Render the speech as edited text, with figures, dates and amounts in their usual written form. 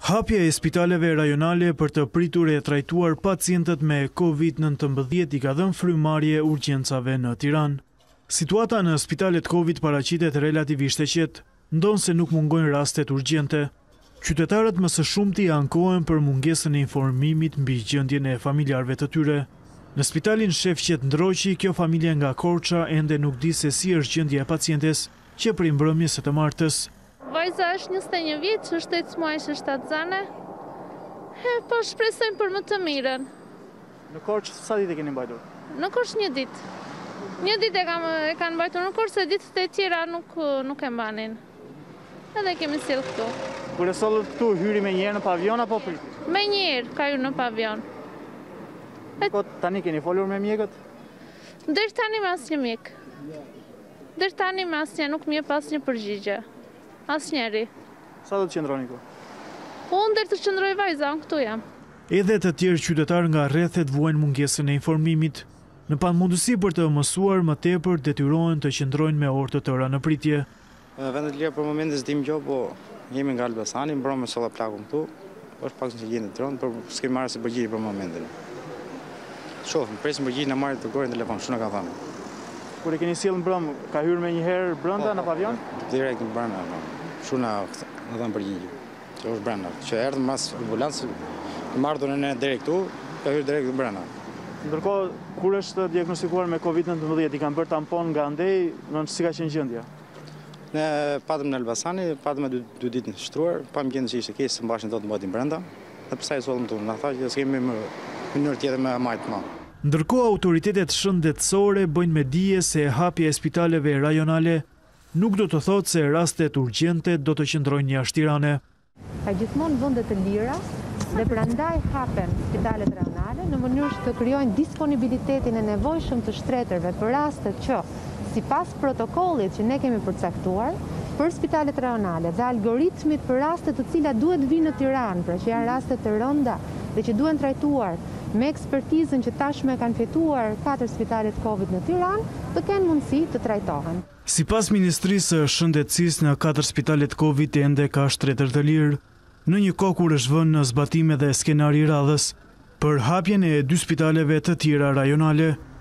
Hapja e spitaleve rajonale për të pritur e trajtuar pacientët me COVID-19 i ka dhënë frymarrje urgjencave në Tiranë. Situata në spitalet COVID paraqitet relativisht e qetë, ndonse nuk mungojnë rastet urgjente. Qytetarët më së shumti ankohen për mungesën e informimit mbi gjendjen e familjarëve të tyre. Në spitalin Shefqet Ndroqi, kjo familje nga Korça ende nuk di se si është gjendja e pacientes që prej mbrëmjes së të martës. Vajza është 21 vjeç, është 8 muaj, është shtatzane. Po shpresojmë për më të mirën. Në Korçë sa ditë keni mbajtur? Në Korçë një ditë. Një ditë e kanë mbajtur në Korçë, se ditët e tjera nuk e mbanin. Edhe kemi sjell këtu. Kur e sollët këtu, hyri me njëherë në pavion apo priti? Me njëherë ka hyrë në pavion. Po tani keni folur me mjekët? Deri tani me asnjë mjek. Deri tani me asnjë nuk më jep asnjë përgjigje. Asnjëri. Sa do të qëndroni këtu? Unë deri të qëndroj vajza, këtu jam. Edhe të tjerë qytetarë nga rrethet vuajnë mungesën e informimit. Në pamundësi për të mësuar më tepër, detyrohen të qëndrojnë me orë të tëra në pritje. Vendet lirë për momentin s'dim gjë, po jemi nga Elbasani, mbrëm me solla plakun këtu. Është pak në gjendje Tiranë, por s'kemi marrë si përgjigje për momentin. Shohim, presim përgjigjen e marrë të gorin telefon, shumë ka thënë. Kur e keni sjellë mbrëm, ka hyrë me njëherë brenda në pavion? Direkt në brenda. Shumë na dhënë përgjigje. Që është brenda. Që erdhi mas ambulancë, marrën ne deri këtu, ka hyrë direkt në brenda. Ndërkohë, kur është diagnostikuar me COVID-19, i kanë bërë tampon nga andej, si ka qenë gjendja? Ne patëm në Elbasani, patëm 2 ditë në shtruar, pam gjendje se ishte keq, se mbashin dot mbajtin brenda. Dhe pastaj sollëm këtu, na tha që s'kemi mënyrë tjetër me majt më. Ndërkohë, autoritetet shëndetësore bëjnë me dije se hapja e spitaleve rajonale nuk do të thotë se rastet urgjente do të qëndrojnë jashtë Tirane. Ka gjithmonë vende të lira dhe prandaj hapen spitalet rajonale në mënyrë që të krijojnë disponibilitetin e nevojshëm të shtretërve për rastet që, sipas protokollit që ne kemi përcaktuar, për spitalet rajonale dhe algoritmit për rastet të cilat duhet vinë në Tiranë, pra që janë rastet të rënda dhe që duhen trajtuar me ekspertizën që tashme kanë fituar 4 spitalet COVID në Tiranë, të kenë mundësi të trajtohen. Sipas Ministrisë së Shëndetësisë, në 4 spitalet COVID ende ka shtretër të lirë, në një kohë kur është vënë në zbatime dhe skenari radhës për hapjen e 2 spitaleve të tjera rajonale.